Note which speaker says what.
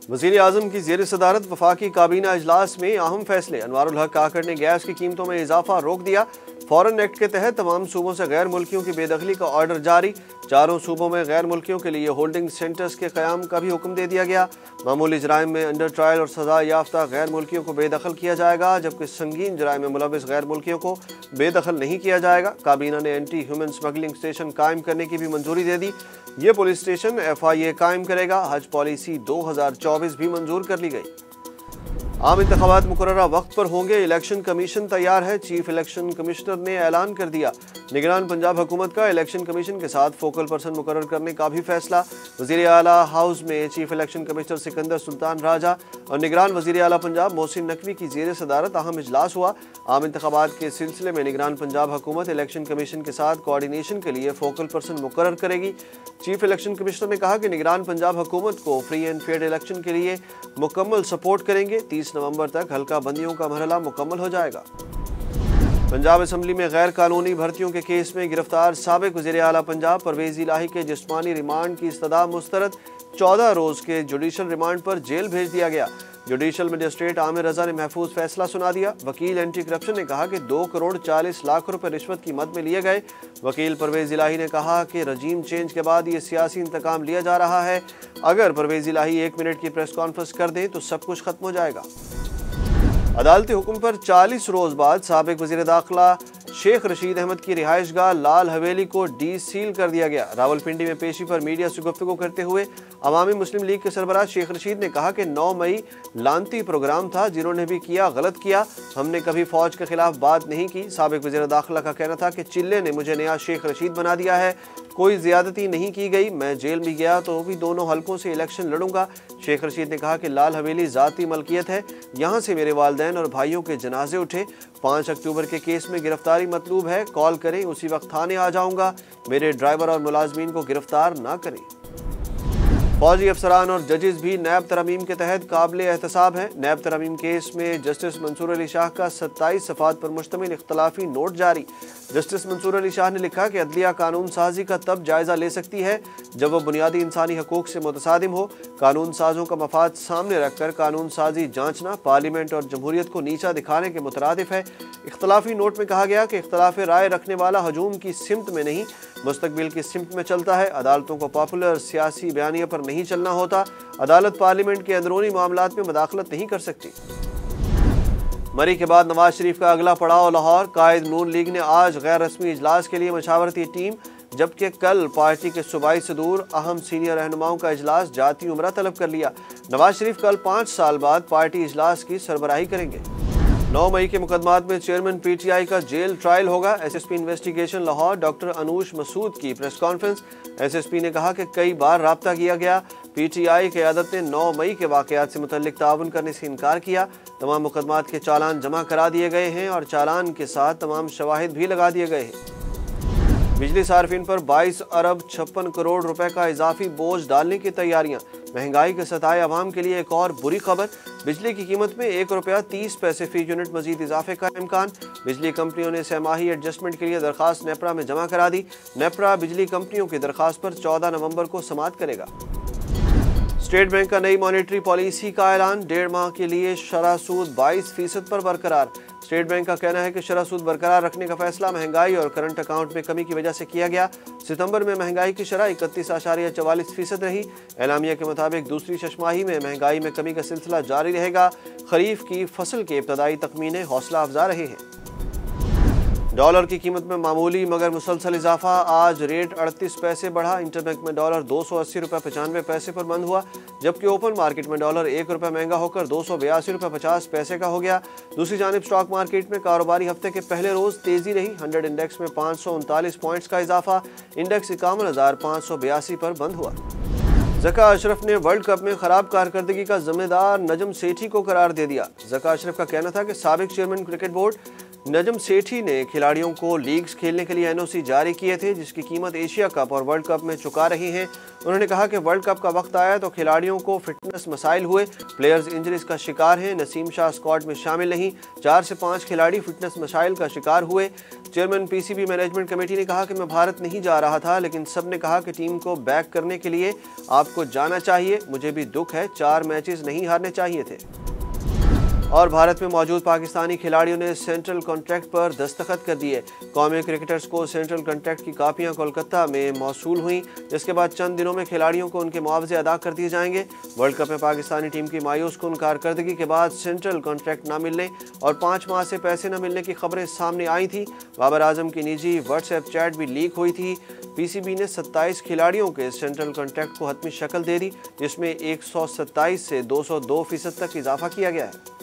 Speaker 1: वज़ीर आज़म की ज़ेर सदारत वफाकी काबीना इजलास में अहम फैसले। अनवारुल हक काकड़ ने गैस की कीमतों में इजाफा रोक दिया। फॉरेन एक्ट के तहत तमाम सूबों से गैर मुल्कियों की बेदखली का ऑर्डर जारी। चारों सूबों में गैर मुल्कियों के लिए होल्डिंग सेंटर्स के क़याम का भी हुक्म दे दिया गया। मामूली जराइम में अंडर ट्रायल और सजा याफ्ता गैर मुल्कियों को बेदखल किया जाएगा, जबकि संगीन जराइम में मुलविस गैर मुल्कियों को बेदखल नहीं किया जाएगा। काबीना ने एंटी ह्यूमन स्मगलिंग स्टेशन कायम करने की भी मंजूरी दे दी। ये पुलिस स्टेशन FIA कायम करेगा। हज पॉलिसी 2024 भी मंजूर कर ली गई। आम इंतखाबात मुकर्ररा वक्त पर होंगे। इलेक्शन कमीशन तैयार है। चीफ इलेक्शन कमिश्नर ने ऐलान कर दिया। निगरान पंजाब हुकूमत का इलेक्शन कमीशन के साथ फोकल पर्सन मुकर्रर करने का भी फैसला। वज़ीर आला हाउस में chief election commissioner Sikandar Sultan Raja और निगरान वज़ीर आला पंजाब मोहसिन नकवी की ज़ेर सदारत अहम इजलास हुआ। आम इंतखाबात के सिलसिले में निगरान पंजाब हुकूमत इलेक्शन कमीशन के साथ कोऑर्डिनेशन के लिए फोकल पर्सन मुकर्रर करेगी। चीफ इलेक्शन कमिश्नर ने कहा कि निगरान पंजाब हुकूमत को फ्री एंड फेयर इलेक्शन के लिए मुकम्मल सपोर्ट करेंगे। 30 नवंबर तक हल्का बंदियों का मरहला मुकम्मल हो जाएगा। पंजाब असम्बली में गैर कानूनी भर्तियों के केस में गिरफ्तार साबिक वज़ीर आला पंजाब परवेज़ इलाही के जिस्मानी रिमांड की इस्तदा मुस्तरद। 14 रोज़ के जुडिशल रिमांड पर जेल भेज दिया गया। जुडिशल मजिस्ट्रेट आमिर रजा ने महफूज फैसला सुना दिया। वकील एंटी करप्शन ने कहा कि 2 करोड़ 40 लाख रुपए रिश्वत की मद में लिए गए। वकील परवेज़ इलाही ने कहा कि रजीम चेंज के बाद ये सियासी इंतकाम लिया जा रहा है। अगर परवेज़ इलाही 1 मिनट की प्रेस कॉन्फ्रेंस कर दें तो सब कुछ खत्म हो जाएगा। अदालती हुक्म पर 40 रोज बाद साबिक वज़ीर दाखिला शेख रशीद अहमद की रिहाइशगाह लाल हवेली को डी सील कर दिया गया। रावलपिंडी में पेशी पर मीडिया से गुफ्तगू करते हुए अवामी मुस्लिम लीग के सरबराह शेख रशीद ने कहा कि 9 मई लानती प्रोग्राम था, जिन्होंने भी किया गलत किया। हमने कभी फौज के खिलाफ बात नहीं की। साबिक वज़ीर दाखिला का कहना था कि चिल्ले ने मुझे नया शेख रशीद बना दिया है, कोई ज्यादती नहीं की गई। मैं जेल भी गया तो भी दोनों हलकों से इलेक्शन लड़ूंगा। शेख रशीद ने कहा कि लाल हवेली ज़ाती मलकियत है, यहाँ से मेरे वालिदैन और भाइयों के जनाजे उठे। 5 अक्टूबर के केस में गिरफ्तारी मतलूब है, कॉल करें, उसी वक्त थाने आ जाऊंगा। मेरे ड्राइवर और मुलाजमीन को गिरफ्तार ना करें। फौजी अफसरान और जजेस भी नैब तरमीम के तहत काबिल एहतसाब हैं। नैब तरमीम केस में जस्टिस मंसूर अली शाह का 27 सफ़ात पर मुश्तमिल इख्तलाफी नोट जारी। जस्टिस मंसूर अली शाह ने लिखा कि अदलिया कानून साजी का तब जायजा ले सकती है जब वह बुनियादी इंसानी हकूक से मुतसादिम हो। कानून साजों का मफाद सामने रखकर कानून साजी जांचना पार्लियामेंट और जमहूरियत को नीचा दिखाने के मुतरादिफ है। इख्तलाफी नोट में कहा गया कि इख्तलाफ राय रखने वाला हजूम की सिमत में नहीं, मुस्तकबिल की सिमत में चलता है। अदालतों को पॉपुलर सियासी बयानिया पर नहीं चलना होता। अदालत पार्लियामेंट के अंदरूनी मामलात में मदाखलत नहीं कर सकती। मरी के बाद नवाज शरीफ का अगला पड़ाव लाहौर। कायद नून लीग ने आज गैर रस्मी इजलास के लिए मशावरती टीम, जबकि कल पार्टी के सूबाई सदूर अहम सीनियर रहनुमाओं का इजलास जाती उम्रा तलब कर लिया। नवाज शरीफ कल 5 साल बाद पार्टी इजलास की सरबराही करेंगे। 9 मई के मुकदमात में चेयरमैन PTI का जेल ट्रायल होगा। SSP investigation Lahore doctor Anoosh Masood की प्रेस कॉन्फ्रेंस। SSP ने कहा कि कई बार राब्ता किया गया। PTI क़यादत ने 9 मई के वाक़यात से मुतल्लिक ताउन करने से इनकार किया। तमाम मुकदमात के चालान जमा करा दिए गए हैं और चालान के साथ तमाम शवाहिद भी लगा दिए गए हैं। बिजली सार्फिन पर 22 अरब 56 करोड़ रुपए का इजाफी बोझ डालने की तैयारियां। महंगाई के सताए अवाम के लिए एक और बुरी खबर। बिजली की कीमत में 1 रुपया 30 पैसे फी यूनिट मजीद इजाफे का इम्कान। बिजली कंपनियों ने सहमाही एडजस्टमेंट के लिए दरखास्त नेपरा में जमा करा दी। नेपरा बिजली कंपनियों की दरखास्त पर 14 नवंबर को समाअत करेगा। स्टेट बैंक का नई मॉनेटरी पॉलिसी का ऐलान। 1.5 माह के लिए शरह सूद 22% पर बरकरार। स्टेट बैंक का कहना है कि शरह सूद बरकरार रखने का फैसला महंगाई और करंट अकाउंट में कमी की वजह से किया गया। सितंबर में महंगाई की शरह 31.44% रही। एलामिया के मुताबिक दूसरी छमाही में महंगाई में कमी का सिलसिला जारी रहेगा। खरीफ की फसल के इब्तदाई तखमीने हौसला अफजा रहे हैं। डॉलर की कीमत में मामूली मगर मुसलसल इजाफा। आज रेट 38 पैसे बढ़ा। इंटरबैंक में डॉलर 280 रुपये 95 पैसे पर बंद हुआ, जबकि ओपन मार्केट में डॉलर 1 रुपये महंगा होकर 282 रुपये 50 पैसे का हो गया। दूसरी जानिब स्टॉक मार्केट में कारोबारी हफ्ते के पहले रोज तेजी रही। 100 इंडेक्स में 539 पॉइंट्स का इजाफा। इंडेक्स 51,582 पर बंद हुआ। ज़का अशरफ ने वर्ल्ड कप में खराब कारकर्दगी का जिम्मेदार नजम सेठी को करार दे दिया। ज़का अशरफ का कहना था कि साबिक chairman cricket board Najam Sethi ने खिलाड़ियों को लीग्स खेलने के लिए एनओसी जारी किए थे, जिसकी कीमत एशिया कप और वर्ल्ड कप में चुका रही हैं। उन्होंने कहा कि वर्ल्ड कप का वक्त आया तो खिलाड़ियों को फिटनेस मसाइल हुए, प्लेयर्स इंजरीज का शिकार हैं। नसीम शाह स्क्वाड में शामिल नहीं, 4 से 5 खिलाड़ी फिटनेस मसाइल का शिकार हुए। चेयरमैन पीसीबी मैनेजमेंट कमेटी ने कहा कि मैं भारत नहीं जा रहा था, लेकिन सब ने कहा कि टीम को बैक करने के लिए आपको जाना चाहिए। मुझे भी दुख है, 4 मैचेस नहीं हारने चाहिए थे। और भारत में मौजूद पाकिस्तानी खिलाड़ियों ने सेंट्रल कॉन्ट्रैक्ट पर दस्तखत कर दिए। कौमी क्रिकेटर्स को सेंट्रल कॉन्ट्रैक्ट की कापियां कोलकाता में मौसूल हुई, जिसके बाद चंद दिनों में खिलाड़ियों को उनके मुआवजे अदा कर दिए जाएंगे। वर्ल्ड कप में पाकिस्तानी टीम की मायूस कुन कारकर्दगी के बाद सेंट्रल कॉन्ट्रैक्ट न मिलने और 5 माह से पैसे न मिलने की खबरें सामने आई थी। बाबर आजम की निजी व्हाट्सएप चैट भी लीक हुई थी। पीसीबी ने 27 खिलाड़ियों के सेंट्रल कॉन्ट्रैक्ट को हतमी शक्ल दे दी, जिसमें 127 से 202% तक इजाफा किया गया है।